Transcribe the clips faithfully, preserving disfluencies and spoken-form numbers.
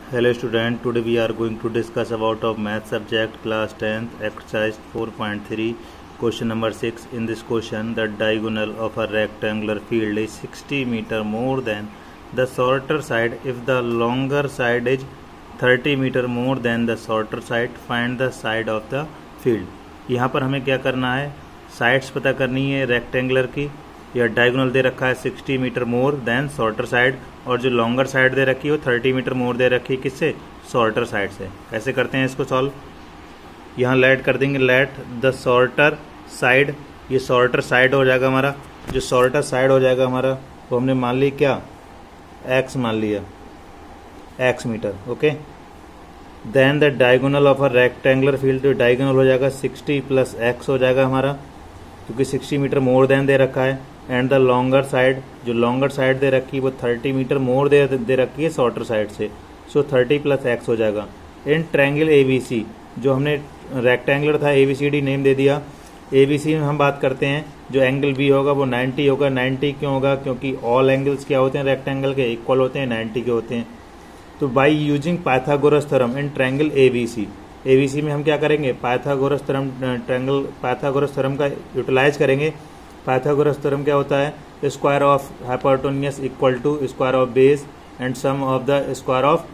Hello student, today we are going to discuss about of math subject class tenth exercise four point three question number six. In this question, the diagonal of a rectangular field is sixty meter more than the shorter side if the longer side is thirty meter more than the shorter side. Find the side of the field. यहाँ पर हमें क्या करना है, sides पता करनी है rectangular की. यह डायगोनल दे रखा है sixty metre more than shorter side, और जो लॉन्गर साइड दे रखी है वो थर्टी मीटर मोर दे रखी है किससे, शॉर्टर साइड से. कैसे करते हैं इसको सॉल्व, यहाँ लेट कर देंगे, लेट द शॉर्टर साइड, ये शॉर्टर साइड हो जाएगा हमारा. जो शॉर्टर साइड हो जाएगा हमारा वो हमने मान ली क्या, एक्स मान लिया, x metre. Okay, then the diagonal of a rectangular field, जो डायगोनल हो जाएगा सिक्सटी प्लस एक्स हो जाएगा हमारा, क्योंकि सिक्सटी मीटर मोर देन दे रखा है. एंड द लॉन्गर साइड, जो लॉन्गर साइड दे रखी है वो थर्टी मीटर मोर दे दे रखी है शॉर्टर साइड से, सो थर्टी प्लस एक्स हो जाएगा. इन ट्रायंगल ए बी सी, जो हमने रेक्टेंगुलर था A B C D name दे दिया. ए बी सी में हम बात करते हैं जो एंगल बी होगा वो नाइन्टी होगा. नाइन्टी क्यों होगा, क्योंकि ऑल एंगल्स क्या होते हैं रेक्टेंगल के, इक्वल होते हैं, नाइन्टी के होते हैं. तो by using Pythagoras theorem in triangle A B C, A B C में हम क्या करेंगे, Pythagoras theorem, triangle Pythagoras theorem का यूटिलाइज करेंगे. पाइथागोरस थ्योरम क्या होता है, square of hypotenuse equal to square of base and sum of the square of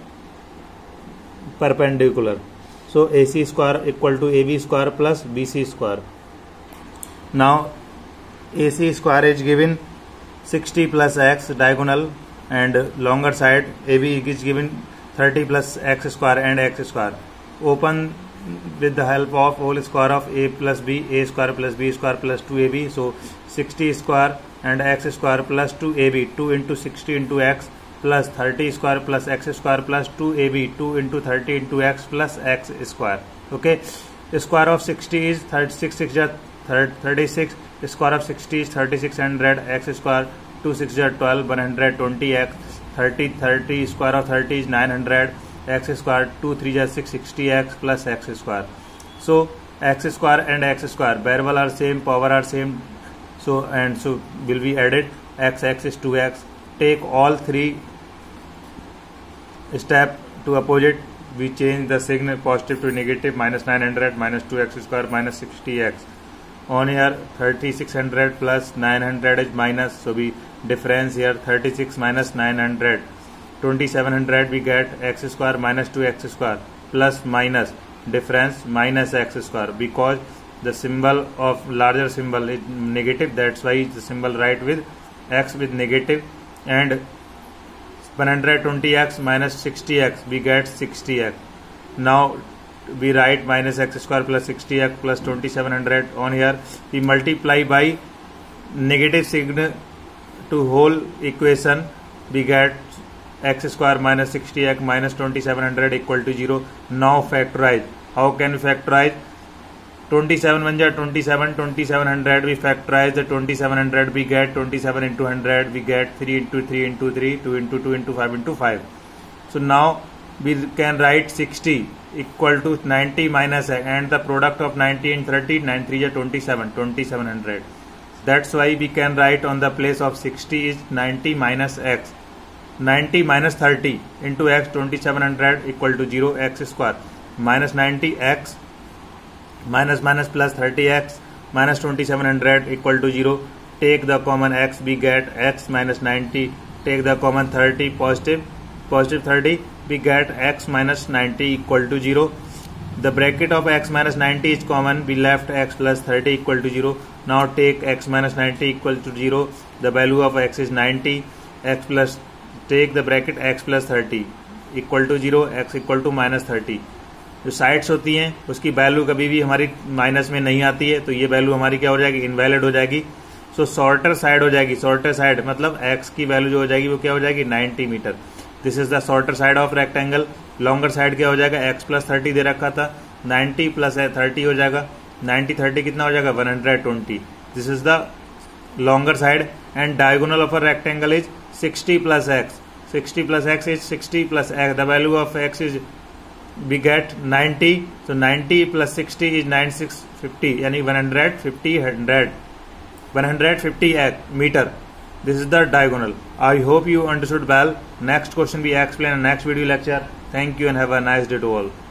perpendicular. So A C square equal to A B square plus B C square. Now A C square is given sixty plus x diagonal and longer side A B is given thirty plus x square and x square. Open with the help of whole square of a plus b, a square plus b square plus two a b. So sixty square and x square plus two a b, two into sixty into x plus thirty square plus x square plus two a b, two into thirty into x plus x square. Okay, square of sixty is thirty-six, six thirty-six, square of sixty is thirty-six hundred, x square two six are twelve, one hundred twenty x, thirty, thirty, square of thirty is nine hundred, x square two three are six sixty x plus x square. So x square and x square variable are same, power are same, so and so will be added. X x is two x. Take all three step to opposite, we change the sign positive to negative, minus nine hundred minus two x square minus sixty x. On here thirty-six hundred plus nine hundred is minus, so we difference here thirty-six minus nine hundred, twenty-seven hundred we get x square minus two x square plus minus difference minus x square, because the symbol of larger symbol is negative, that's why the symbol write with x with negative. And one hundred twenty x minus sixty x we get sixty x. Now we write minus x square plus sixty x plus twenty-seven hundred. On here we multiply by negative sign to whole equation, we get x square minus sixty x minus twenty-seven hundred equal to zero. Now factorize. How can we factorize? twenty-seven one is twenty-seven, twenty-seven hundred we factorize the twenty-seven hundred, we get twenty-seven into one hundred, we get three into three into three, two into two into five into five. So now we can write sixty equal to ninety minus x, and the product of ninety and thirty, nine three is twenty-seven, twenty-seven hundred. That's why we can write on the place of sixty is ninety minus x. ninety minus thirty into x, twenty-seven hundred equal to zero, x square minus ninety x minus minus plus thirty x minus twenty-seven hundred equal to zero. Take the common x, we get x minus ninety. Take the common thirty, positive positive thirty, we get x minus ninety equal to zero. The bracket of x minus ninety is common, we left x plus thirty equal to zero. Now take x minus ninety equal to zero. The value of x is ninety, x plus, take the bracket x plus thirty equal to zero, x equal to minus thirty. जो sides होती हैं उसकी value कभी भी हमारी minus में नहीं आती है, तो ये वैल्यू हमारी क्या हो जाएगी, इनवैलिड हो जाएगी. सो शॉर्टर साइड हो जाएगी, शॉर्टर साइड मतलब x की वैल्यू जो हो जाएगी वो क्या हो जाएगी, ninety metre. This is the shorter side of rectangle. Longer side क्या हो जाएगा, x प्लस थर्टी दे रखा था, नाइन्टी प्लस थर्टी हो जाएगा, नाइन्टी थर्टी कितना हो जाएगा, one hundred twenty. This is the longer side. And diagonal of a rectangle is sixty plus x. Sixty plus x is sixty plus x. The value of x is we get ninety, so ninety plus sixty is ninety-six fifty, यानी one hundred fifty, one hundred one hundred fifty meter. This is the diagonal. I hope you understood well. Next question we explain in next video lecture. Thank you and have a nice day to all.